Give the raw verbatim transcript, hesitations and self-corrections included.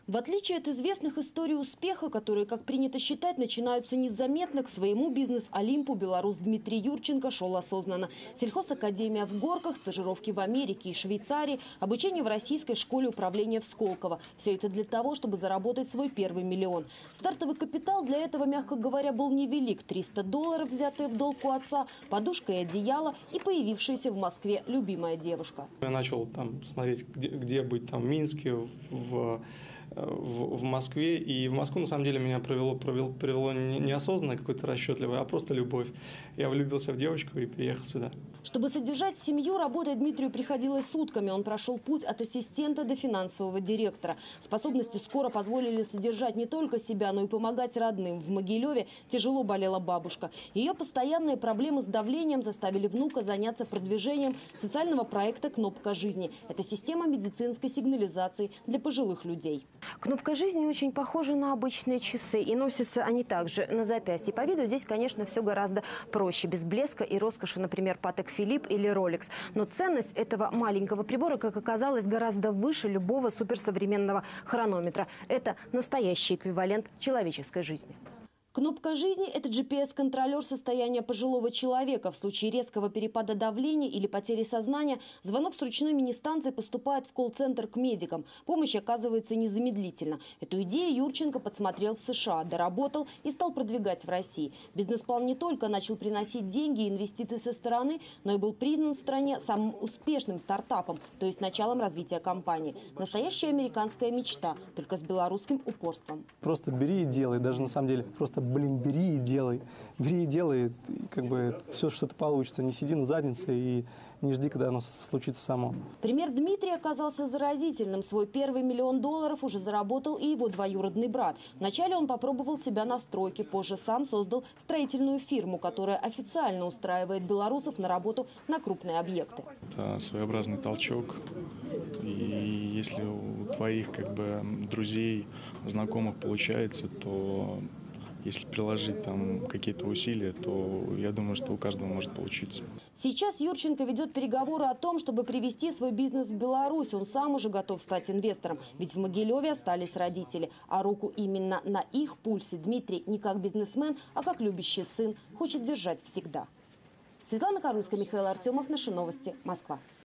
В отличие от известных историй успеха, которые, как принято считать, начинаются незаметно, к своему бизнес-олимпу белорус Дмитрий Юрченко шел осознанно. Сельхозакадемия в Горках, стажировки в Америке и Швейцарии, обучение в российской школе управления в Сколково. Все это для того, чтобы заработать свой первый миллион. Стартовый капитал для этого, мягко говоря, был невелик. триста долларов, взятые в долг у отца, подушка и одеяло и появившаяся в Москве любимая девушка. Я начал там смотреть, где, где быть там в Минске, в... В, в Москве. И в Москву, на самом деле, меня провело, провело, привело не, неосознанно какой-то расчетливый, а просто любовь. Я влюбился в девочку и приехал сюда. Чтобы содержать семью, работать Дмитрию приходилось сутками. Он прошел путь от ассистента до финансового директора. Способности скоро позволили содержать не только себя, но и помогать родным. В Могилеве тяжело болела бабушка. Ее постоянные проблемы с давлением заставили внука заняться продвижением социального проекта «Кнопка жизни». Это система медицинской сигнализации для пожилых людей. Кнопка жизни очень похожа на обычные часы, и носятся они также на запястье. По виду здесь, конечно, все гораздо проще, без блеска и роскоши, например, Патек Филипп или Ролекс. Но ценность этого маленького прибора, как оказалось, гораздо выше любого суперсовременного хронометра. Это настоящий эквивалент человеческой жизни. Кнопка жизни – это джи пи эс-контролер состояния пожилого человека. В случае резкого перепада давления или потери сознания звонок с ручной мини-станции поступает в колл-центр к медикам. Помощь оказывается незамедлительно. Эту идею Юрченко подсмотрел в США, доработал и стал продвигать в России. Бизнес-план не только начал приносить деньги и инвестиции со стороны, но и был признан в стране самым успешным стартапом, то есть началом развития компании. Настоящая американская мечта, только с белорусским упорством. Просто бери и делай, даже на самом деле просто блин, бери и делай. Бери и делай, и как бы все что-то получится. Не сиди на заднице и не жди, когда оно случится само. Пример Дмитрия оказался заразительным. Свой первый миллион долларов уже заработал и его двоюродный брат. Вначале он попробовал себя на стройке, позже сам создал строительную фирму, которая официально устраивает белорусов на работу на крупные объекты. Это своеобразный толчок. И если у твоих как бы друзей, знакомых получается, то если приложить там какие-то усилия, то я думаю, что у каждого может получиться. Сейчас Юрченко ведет переговоры о том, чтобы привести свой бизнес в Беларусь. Он сам уже готов стать инвестором, ведь в Могилеве остались родители. А руку именно на их пульсе Дмитрий не как бизнесмен, а как любящий сын хочет держать всегда. Светлана Харульская, Михаил Артемов, Наши новости, Москва.